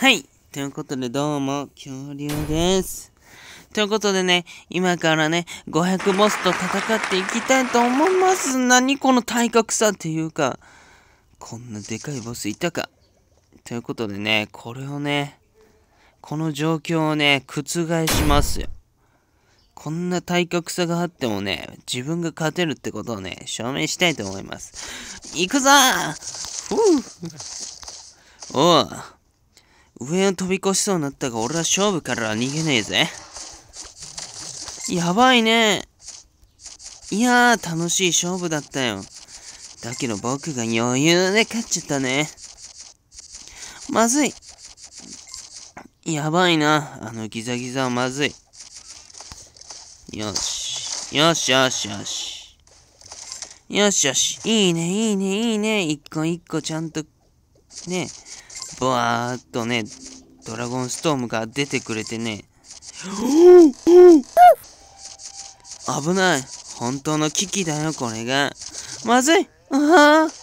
はい。ということで、どうも、恐竜です。ということでね、今からね、500ボスと戦っていきたいと思います。何この体格差っていうか、こんなでかいボスいたか。ということでね、これをね、この状況をね、覆しますよ。こんな体格差があってもね、自分が勝てるってことをね、証明したいと思います。行くぞーふうおう。上を飛び越しそうになったが、俺は勝負からは逃げねえぜ。やばいね。いやー、楽しい勝負だったよ。だけど僕が余裕で勝っちゃったね。まずい。やばいな。あのギザギザはまずい。よし。よしよしよし。よしよし。いいね、いいね、いいね。一個一個ちゃんと、ね、ぼわーっとね、ドラゴンストームが出てくれてね。危ない。本当の危機だよ、これが。まずい。ああ。